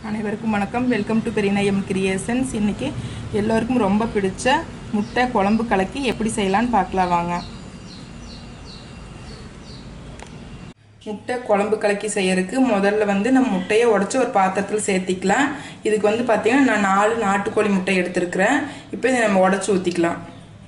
அனைவருக்கும் வணக்கம். Welcome to Perina M creations. இன்றைக்கி எல்லோருக்கும் ரொம்ப பிடிச்ச முட்டை குழம்பு கலக்கி எப்படி செய்யலான்னு பார்க்கலாம் வாங்க. முட்டை குழம்பு கலக்கி செய்யறதுக்கு முதல்ல நம்ம முட்டையை உடச்சி ஒரு பாத்திரத்தில் சேர்த்திக்கலாம். இதுக்கு பார்த்தீங்கன்னா நான் 4 நாட்டுக்கோழி முட்டை எடுத்துருக்கிறேன். இப்போ இதை நம்ம உடச்சி ஊற்றிக்கலாம்.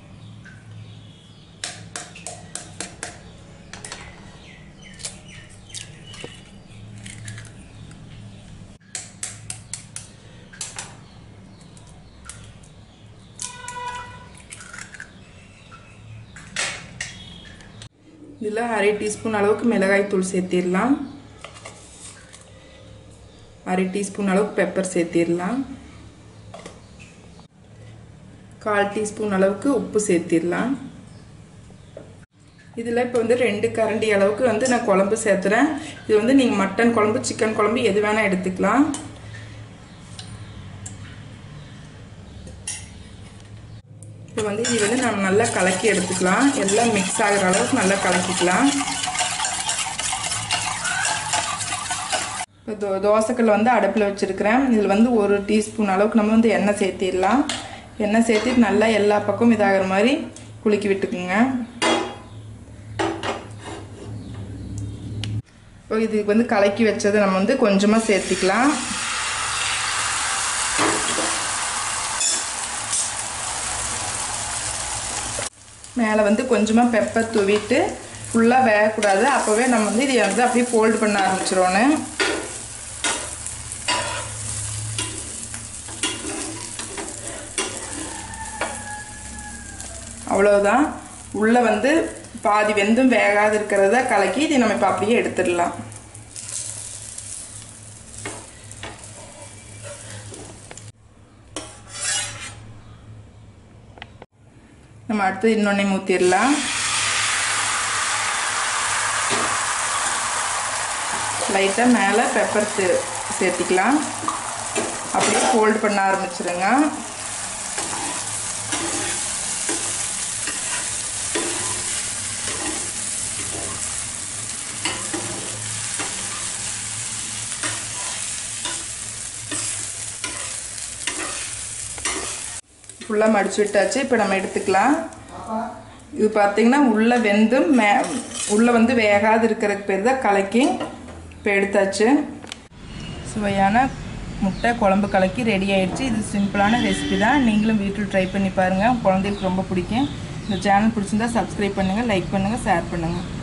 இதில் 1/2 டீஸ்பூன் அளவுக்கு மிளகாய் தூள் சேர்த்திடலாம். 1/2 டீஸ்பூன் அளவுக்கு பெப்பர் சேர்த்திடலாம். 1/4 டீஸ்பூன் அளவுக்கு உப்பு சேர்த்திடலாம். இதில் இப்போ 2 கரண்டி அளவுக்கு நான் குழம்பு சேர்த்துறேன். இது நீங்கள் மட்டன் குழம்பு, சிக்கன் குழம்பு எது வேணால் எடுத்துக்கலாம். இப்போ இது நம்ம நல்லா கலக்கி எடுத்துக்கலாம். எல்லாம் மிக்ஸ் ஆகிற அளவுக்கு நல்லா கலக்கிக்கலாம். இப்போ தோசைக்கல் அடுப்பில் வச்சுருக்கிறேன். இதில் 1 டீஸ்பூன் அளவுக்கு நம்ம எண்ணெய் சேர்த்திடலாம். எண்ணெய் சேர்த்திட்டு நல்லா எல்லா பக்கமும் இதாகிற மாதிரி குலுக்கி விட்டுக்குங்க. இப்போ இதுக்கு கலக்கி வச்சதை நம்ம கொஞ்சமாக சேர்த்திக்கலாம். மேலே கொஞ்சமாக பெப்பர் தூவிட்டு ஃபுல்லாக வேகக்கூடாது. அப்போவே நம்ம இதை அப்படியே ஃபோல்டு பண்ண ஆரம்பிச்சிடணும். அவ்வளோதான். உள்ளே பாதி வெந்தும் வேகாது இருக்கிறத கலக்கி இதை நம்ம இப்போ அப்படியே எடுத்துடலாம். நம்ம அடுத்து இன்னொன்னே ஊற்றிடலாம். லைட்டாக மேலே பெப்பர் சேர்த்திக்கலாம். அப்படியே ஃபோல்டு பண்ண ஆரம்பிச்சிருங்க. ஃபுல்லாக மடிச்சு விட்டாச்சு. இப்போ நம்ம எடுத்துக்கலாம். இது பார்த்திங்கன்னா உள்ளே வெந்தும் உள்ளே வேகாது இருக்கிறதுக்கு பேர் தான் கலக்கி. இப்போ எடுத்தாச்சு. சுவையான முட்டை குழம்பு கலக்கி ரெடி ஆகிடுச்சு. இது சிம்பிளான ரெசிபி தான். நீங்களும் வீட்டில் ட்ரை பண்ணி பாருங்கள். குழந்தைகளுக்கு ரொம்ப பிடிக்கும். இந்த சேனல் பிடிச்சிருந்தா சப்ஸ்கிரைப் பண்ணுங்கள், லைக் பண்ணுங்கள், ஷேர் பண்ணுங்கள்.